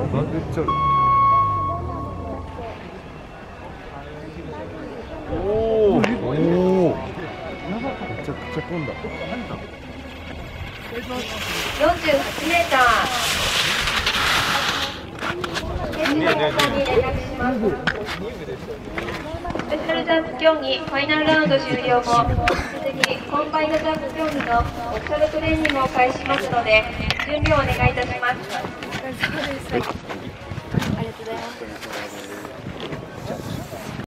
めっちゃある。おお。めちゃくちゃ混んだ。 48メーター。選手の皆さんに連絡します。スペシャルジャンプ競技ファイナルラウンド終了後、すぐにコンバインドジャンプ競技のオフィシャルトレーニングを開始しますので、準備をお願いいたします。 お疲れ様です。ありがとうございます。